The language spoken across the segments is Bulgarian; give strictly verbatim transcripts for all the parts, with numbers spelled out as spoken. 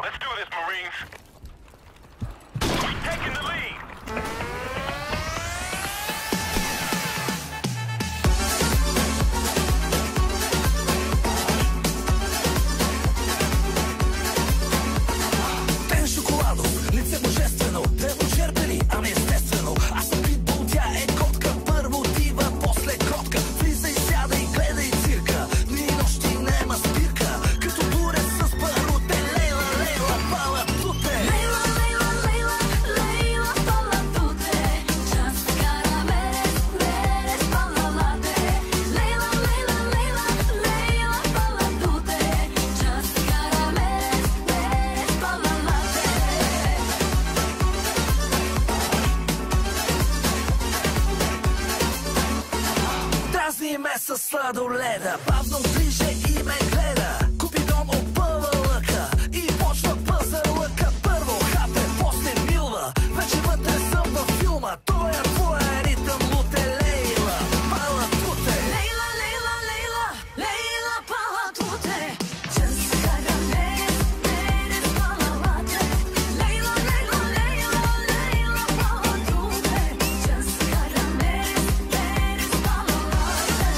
Let's do this, Marines. We're taking the lead. Пен шоколадо, лице божествено, древно черпени, ами естествено. Аз съм питбул, тя е котка, първо дива, после кротка. Влизай, сядай, гледай цирка, дни и нощи нема спирка. Като буре с паруте, лейла, лейла, пала туте. Лейла, лейла, лейла, лейла, пала туте. Just carameles, meres pala latte. Лейла, лейла, лейла, лейла, пала туте. Just carameles, meres pala latte. Дразни ме със сладоледа, бавно ближе и ме гледа. Купидон опъва лъка и почва пазарлъка. Първо хапе, после милва, вече вътре съм във филма. Той е твоя ритъм, луте лейла, пала туте. Лейла, лейла, лейла, лейла, пала туте. Just carameles, meres pala latte. Лейла, лейла, лейла, лейла, пала туте. Just carameles, meres pala latte.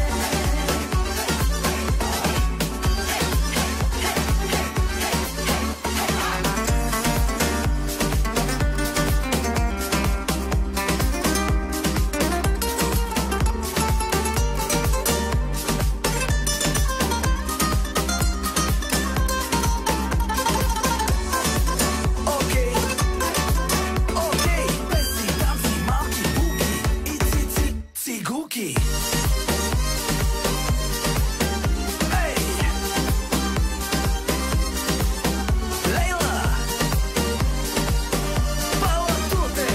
Окей, окей, песни, танци, малки буки и цици, цигулки. Ей! Лейла! Пала туте!